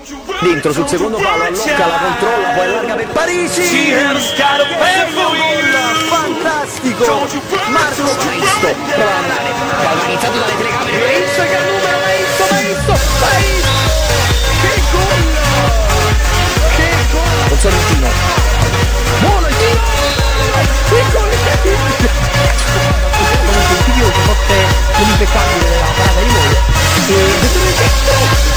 dentro sul secondo palo, allocca, la controlla, poi allarga per Parisi, fantastico, Marco Cristo prova ad andare, galvanizzato dalle telecamere, pensa che numero, Maisto, che gol, con Sorrentino, buono il tiro, che gol incredibile, comunque un tiro che forse l'impeccabile della parata di Mole, e questo è il centro,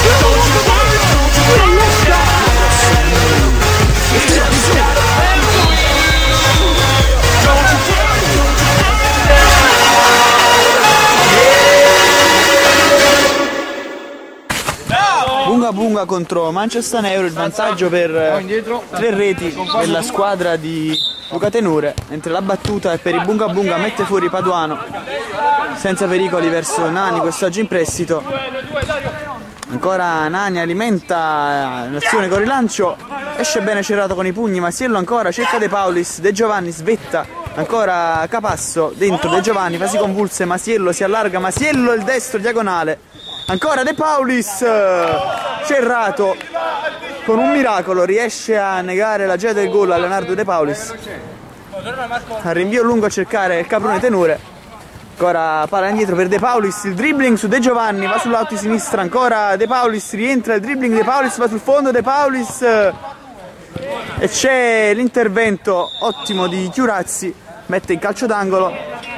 Bunga Bunga contro Manchester Euro, il vantaggio per 3 reti della squadra di Luca Tenore, mentre la battuta è per il Bunga Bunga, mette fuori Paduano senza pericoli verso Nani, quest'oggi in prestito. Ancora Nani alimenta l'azione con rilancio, esce bene Cerrato con i pugni, Masiello ancora cerca De Paulis, De Giovanni svetta, ancora Capasso dentro, De Giovanni fasi convulse, Masiello si allarga, Masiello il destro diagonale, ancora De Paulis, Cerrato con un miracolo riesce a negare la gioia del gol a Leonardo De Paulis, al rinvio lungo a cercare il caprone Tenore. Ancora palla indietro per De Paulis, il dribbling su De Giovanni, va sul lato di sinistra, ancora De Paulis, rientra il dribbling, De Paulis va sul fondo, De Paulis, e c'è l'intervento ottimo di Chiurazzi, mette in calcio d'angolo.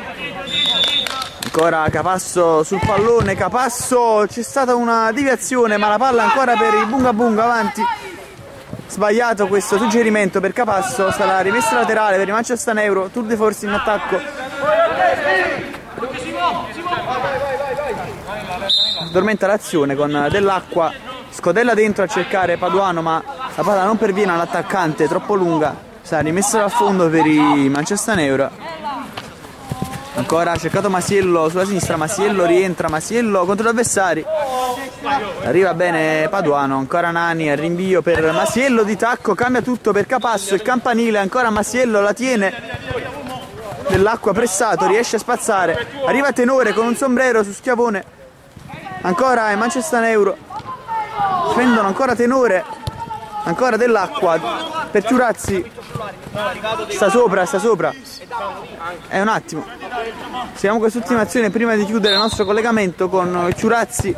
Ancora Capasso sul pallone, Capasso, c'è stata una deviazione ma la palla ancora per il Bunga Bunga avanti. Sbagliato questo suggerimento per Capasso, sarà rimessa laterale per il Manchester Euro, Tour de Force in attacco. Addormenta l'azione con Dell'Acqua, scodella dentro a cercare Paduano ma la palla non perviene all'attaccante, troppo lunga, sarà rimessa dal fondo per i Manchester Euro. Ancora ha cercato Masiello sulla sinistra, Masiello rientra, Masiello contro gli avversari, arriva bene Paduano, ancora Nani al rinvio per Masiello di tacco, cambia tutto per Capasso, il campanile, ancora Masiello la tiene, Dell'Acqua pressato, riesce a spazzare, arriva Tenore con un sombrero su Schiavone, ancora il Manchester Euro, prendono ancora Tenore, ancora Dell'Acqua per Chiurazzi, sta sopra, è un attimo, seguiamo quest'ultima azione prima di chiudere il nostro collegamento con Chiurazzi,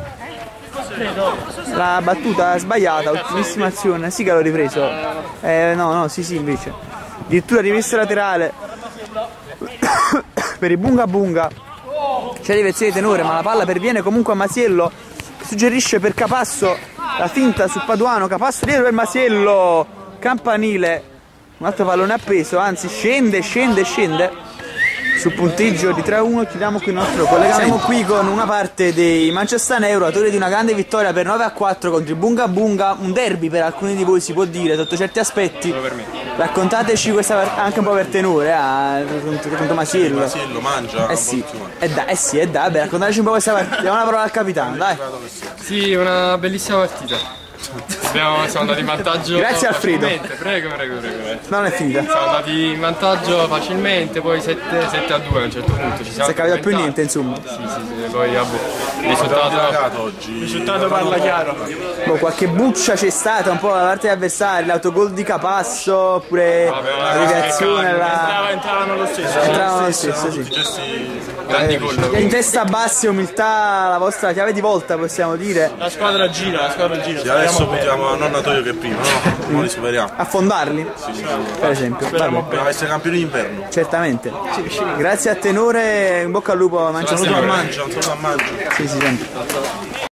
la battuta sbagliata, ultimissima azione, sì che l'ho ripreso, sì invece, addirittura rimessa laterale per il Bunga Bunga, c'è direzione di Tenore ma la palla perviene comunque a Masiello, suggerisce per Capasso la finta su Paduano, Capasso dietro per Masiello, campanile, un altro pallone appeso, anzi scende sul punteggio di 3-1. Chiudiamo qui il nostro collegamento. Siamo qui con una parte dei Manchester Euro, autore di una grande vittoria per 9-4 contro il Bunga Bunga, un derby per alcuni di voi si può dire sotto certi aspetti. Raccontateci questa partita anche un po' per Tenore, contro Masiello. Masiello mangia. Beh, raccontateci un po' questa partita, diamo una parola al capitano, dai. Sì, una bellissima partita. Siamo andati in vantaggio. Grazie Alfredo. Prego. Non è finita. Siamo andati in vantaggio facilmente, poi 7-2 a un certo punto. Ci siamo si è capito più niente, insomma. Sì, poi il risultato parla chiaro. Qualche buccia c'è stata un po' da parte degli avversari, l'autogol di Capasso, oppure la deviazione. Entravano lo stesso. Sì. Grandi gol. In testa bassi, umiltà, la vostra chiave di volta, possiamo dire. La squadra gira. Sì, adesso puntiamo a nonnatoio che prima, no? Non li superiamo. Affondarli? Sì. Per esempio. Dobbiamo essere campioni d'inverno. Certamente. Grazie a Tenore, in bocca al lupo a Mangia. Un saluto a Mangia. Sì, sempre.